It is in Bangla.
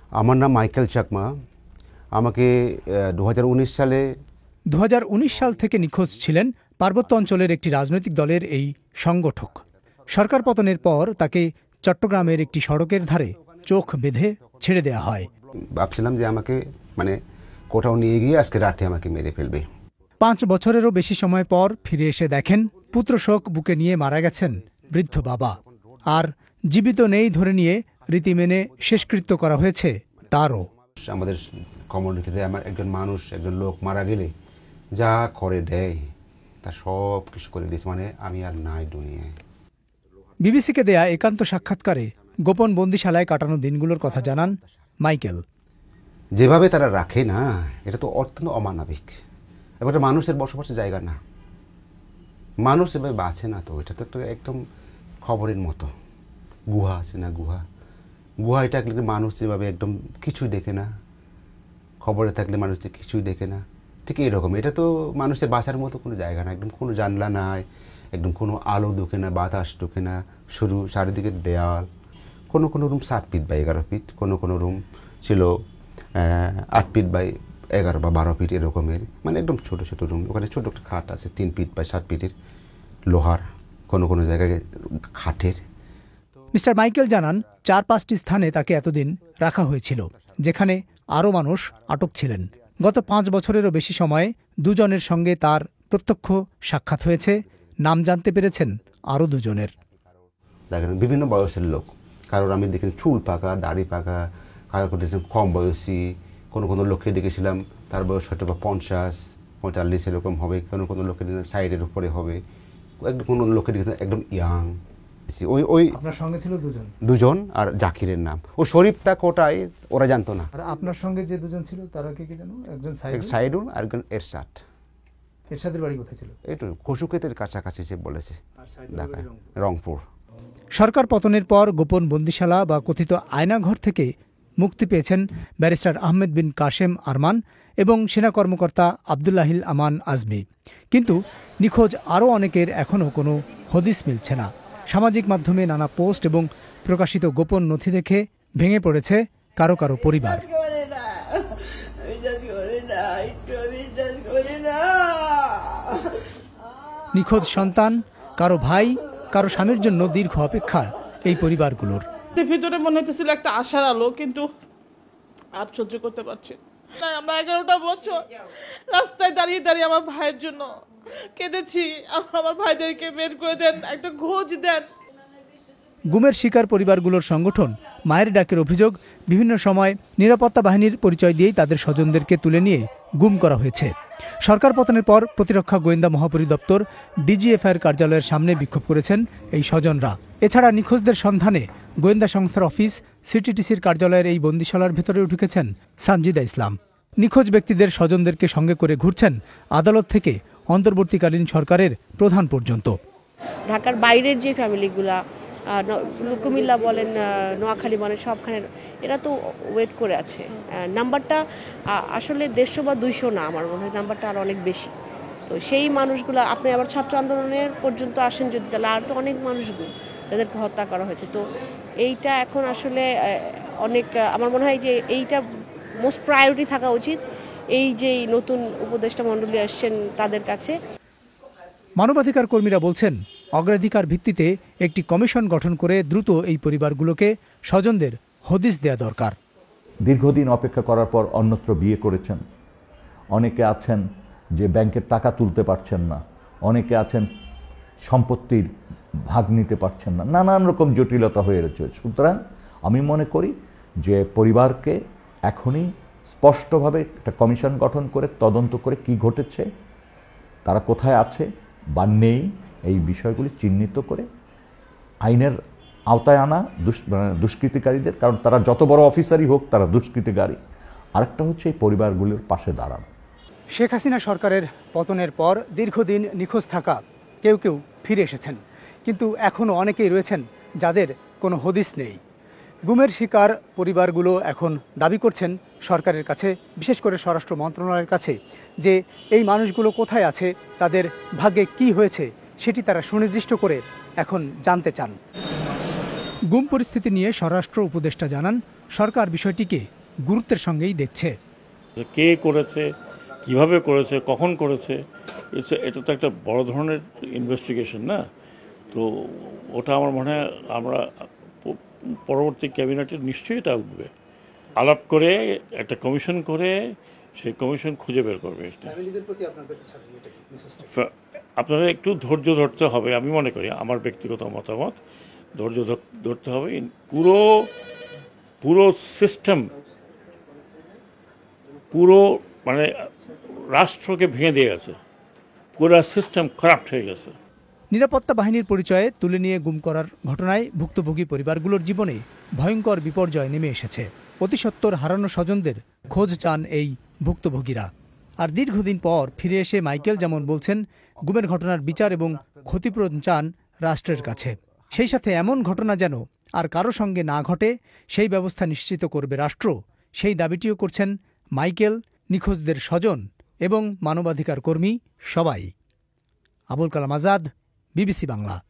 আমার নাম মাইকেল চাকমা। আমাকে 2019 সালে 2019 সাল থেকে নিখোঁজ ছিলেন পার্বত্য অঞ্চলের একটি রাজনৈতিক দলের এই সংগঠক। সরকার পতনের পর তাকে চট্টগ্রামের একটি সড়কের ধারে চোখ বেঁধে ছেড়ে দেয়া হয়। ভাবছিলাম যে আমাকে কোথাও নিয়ে গিয়ে আজকে রাতে আমাকে মেরে ফেলবে। 5 বছরেরও বেশি সময় পর ফিরে এসে দেখেন পুত্রশোক বুকে নিয়ে মারা গেছেন বৃদ্ধ বাবা। আর জীবিত নেই ধরে নিয়ে রীতি মেনে শেষকৃত্য করা হয়েছে তারও। আমাদের কমিউনিটিতে আমার একজন মানুষ, একজন লোক মারা গেলে যা করে দেয় তা সব কিছু করে দিয়েছে, আমি আর নাই দুনিয়ায়। বিবিসিকে দেয়া একান্ত সাক্ষাৎকারে গোপন বন্দিশালায় কাটানো দিনগুলোর কথা জানান মাইকেল। যেভাবে তারা রাখে না, এটা তো অত্যন্ত অমানবিক। এবার মানুষের বসবাসের জায়গা না, মানুষ এভাবে বাঁচে না। তো এটা তো একদম খবরের মতো। গুহা আছে না, গুহা এটা মানুষ যেভাবে একদম কিছুই দেখে না, খবরে থাকলে মানুষ কিছুই দেখে না, ঠিক এরকম। এটা তো মানুষের বাঁচার মতো কোনো জায়গা না। একদম কোনো জানলা নাই, একদম কোনো আলো ঢোকে না, বাতাস ঢোকে না, শুধু চারিদিকে দেয়াল। কোনো রুম 7 ফিট বাই 11 ফিট, কোনো রুম ছিল 8 ফিট বাই 11 বা 12 ফিট এরকমের, একদম ছোট ছোট রুম। ওখানে ছোট একটা খাট আছে 3 ফিট বাই 7 ফিটের, লোহার, কোনো জায়গায় খাটের। মিস্টার মাইকেল জানান 4-5টি স্থানে তাকে এতদিন রাখা হয়েছিল, যেখানে আরও মানুষ আটক ছিলেন। গত 5 বছরেরও বেশি সময়ে দুজনের সঙ্গে তার প্রত্যক্ষ সাক্ষাৎ হয়েছে। নাম জানতে পেরেছেন আরও দুজনের। দেখেন বিভিন্ন বয়সের লোক, কারোর আমি দেখি চুল পাকা, দাড়ি পাকা, কারোর দেখেছিলাম কম বয়সী, কোনো লোককে দেখেছিলাম তার বয়স হয়তো বা 50-45 এরকম হবে, কোনো লোককে সাইডের উপরে হবে, কোনো লোককে দেখেছিলাম একদম ইয়াং। ওই আপনার সঙ্গে ছিল দুজন, আর জাকিরের নাম। ও শরীফটা কোটায় ওরা জানতো না। আর আপনার সঙ্গে যে দুজন ছিল তারা কে জানো? একজন সাইদুল আর একজন এরশাদ। এরশাদের বাড়ি কোথায় ছিল? একটু খুশুক্ষেতের কাছাকাছি সে বলেছে, ঢাকা, রংপুর। সরকার পতনের পর গোপন বন্দিশালা বা কথিত আয়নাঘর থেকে মুক্তি পেয়েছেন ব্যারিস্টার আহমেদ বিন কাশেম আরমান এবং সেনা কর্মকর্তা আবদুল্লাহিল আমান আজমি। কিন্তু নিখোঁজ আরও অনেকের এখনও কোনো হদিস মিলছে না। সামাজিক মাধ্যমে নানা পোস্ট এবং প্রকাশিত গোপন নথি দেখে ভেঙে পড়েছে কারো কারো পরিবার। নিখোঁজ সন্তান, কারো ভাই, কারো স্বামীর জন্য দীর্ঘ অপেক্ষা এই পরিবারগুলোর। ভিতরে মনে হতেছিল একটা আশার আলো, কিন্তু আর সহ্য করতে পারছি না। আমরা 11টা বছর রাস্তায় দাঁড়িয়ে দাঁড়িয়ে আমার ভাইয়ের জন্য কেঁদেছি। আমার ভাইদেরকে বের করে দেন, একটা খোঁজ দেন। গুমের শিকার পরিবারগুলোর সংগঠন মায়ের ডাকের অভিযোগ, বিভিন্ন সময় নিরাপত্তা বাহিনীর পরিচয় দিয়েই তাদের স্বজনদেরকে তুলে নিয়ে গুম করা হয়েছে। সরকার পতনের পর প্রতিরক্ষা গোয়েন্দা মহাপরিদপ্তর ডিজিএফআইয়ের কার্যালয়ের সামনে বিক্ষোভ করেছেন এই স্বজনরা। এছাড়া নিখোঁজদের সন্ধানে গোয়েন্দা সংস্থার অফিস, সিটিটিসির কার্যালয়ের এই বন্দিশালার ভেতরে ঢুকেছেন সানজিদা ইসলাম। নিখোঁজ ব্যক্তিদের স্বজনদেরকে সঙ্গে করে ঘুরছেন আদালত থেকে অন্তর্বর্তীকালীন সরকারের প্রধান পর্যন্ত। ঢাকার বাইরের যে ফ্যামিলিগুলা, কুমিল্লা বলেন, নোয়াখালী বলেন, সবখানের এরা তো ওয়েট করে আছে। নাম্বারটা আসলে 150 বা 200 না, আমার মনে হয় নাম্বারটা আরও অনেক বেশি। তো সেই মানুষগুলো আপনি আবার ছাত্র আন্দোলনের পর্যন্ত আসেন যদি, তাহলে আর তো অনেক মানুষগুলো যাদেরকে হত্যা করা হয়েছে। তো এইটা এখন আসলে অনেক, আমার মনে হয় যে এইটা মোস্ট প্রায়োরিটি থাকা উচিত এই যে নতুন উপদেষ্টা মণ্ডলী আসছেন তাদের কাছে। মানবাধিকার কর্মীরা বলছেন অগ্রাধিকার ভিত্তিতে একটি কমিশন গঠন করে দ্রুত এই পরিবারগুলোকে স্বজনদের হদিস দেয়া দরকার। দীর্ঘদিন অপেক্ষা করার পর অন্যত্র বিয়ে করেছেন, অনেকে আছেন যে ব্যাংকের টাকা তুলতে পারছেন না, অনেকে আছেন সম্পত্তির ভাগ নিতে পারছেন না, নানান রকম জটিলতা হয়ে রয়েছে। সুতরাং আমি মনে করি যে পরিবারকে এখনই স্পষ্টভাবে একটা কমিশন গঠন করে তদন্ত করে কি ঘটেছে, তারা কোথায় আছে বা নেই, এই বিষয়গুলি চিহ্নিত করে আইনের আওতায় আনা দুষ্কৃতিকারীদের। কারণ তারা যত বড় অফিসারই হোক, তারা দুষ্কৃতিকারী। আরেকটা হচ্ছে এই পরিবারগুলির পাশে দাঁড়ানো। শেখ হাসিনা সরকারের পতনের পর দীর্ঘদিন নিখোঁজ থাকা কেউ কেউ ফিরে এসেছেন, কিন্তু এখনও অনেকেই রয়েছেন যাদের কোনো হদিস নেই। গুমের শিকার পরিবারগুলো এখন দাবি করছেন সরকারের কাছে, বিশেষ করে স্বরাষ্ট্র মন্ত্রণালয়ের কাছে, যে এই মানুষগুলো কোথায় আছে, তাদের ভাগ্যে কি হয়েছে সেটি তারা সুনির্দিষ্ট করে এখন জানতে চান। গুম পরিস্থিতি নিয়ে স্বরাষ্ট্র উপদেষ্টা জানান, সরকার বিষয়টিকে গুরুত্বের সঙ্গেই দেখছে। কে করেছে, কিভাবে করেছে, কখন করেছে, এটা তো একটা বড় ধরনের ইনভেস্টিগেশন না? তো ওটা আমার মনে হয় আমরা পরবর্তী ক্যাবিনেটে নিশ্চয়ই এটা উঠবে। আলাপ করে একটা কমিশন করে সেই কমিশন খুঁজে বের করবে। আপনারা একটু ধৈর্য ধরতে হবে, আমি মনে করি, আমার ব্যক্তিগত মতামত, ধৈর্য ধরতে হবে। পুরো সিস্টেম, পুরো মানে রাষ্ট্রকে ভেঙে দিয়ে গেছে, পুরো সিস্টেম খারাপ হয়ে গেছে। নিরাপত্তা বাহিনীর পরিচয়ে তুলে নিয়ে গুম করার ঘটনায় ভুক্তভোগী পরিবারগুলোর জীবনে ভয়ঙ্কর বিপর্যয় নেমে এসেছে। অতিসত্বর হারানো স্বজনদের খোঁজ চান এই ভুক্তভোগীরা। আর দীর্ঘদিন পর ফিরে এসে মাইকেল যেমন বলছেন, গুমের ঘটনার বিচার এবং ক্ষতিপূরণ চান রাষ্ট্রের কাছে। সেই সাথে এমন ঘটনা যেন আর কারো সঙ্গে না ঘটে সেই ব্যবস্থা নিশ্চিত করবে রাষ্ট্র, সেই দাবিটিও করছেন মাইকেল, নিখোঁজদের স্বজন এবং মানবাধিকার কর্মী সবাই। আবুল কালাম আজাদ, বিবিসি বাংলা।